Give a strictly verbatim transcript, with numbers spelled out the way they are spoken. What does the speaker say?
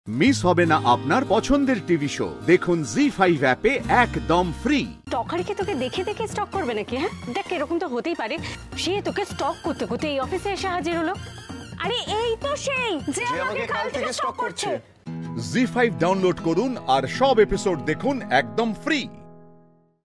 Miss হবে না আপনার পছন্দের টিভি শো। দেখুন জি ফাইভ অ্যাপে একদম ফ্রি। টকারি কি তোকে দেখে দেখে স্টক করবে নাকি? হ্যাঁ দেখ, এরকম তো হতেই পারে সে তোকে স্টক করতে করতে এই অফিসে এসে হাজির হলো। আরে এই তো সেই যে আমাকে কাল থেকে স্টক করছে। জি ফাইভ ডাউনলোড করুন আর সব এপিসোড দেখুন একদম ফ্রি।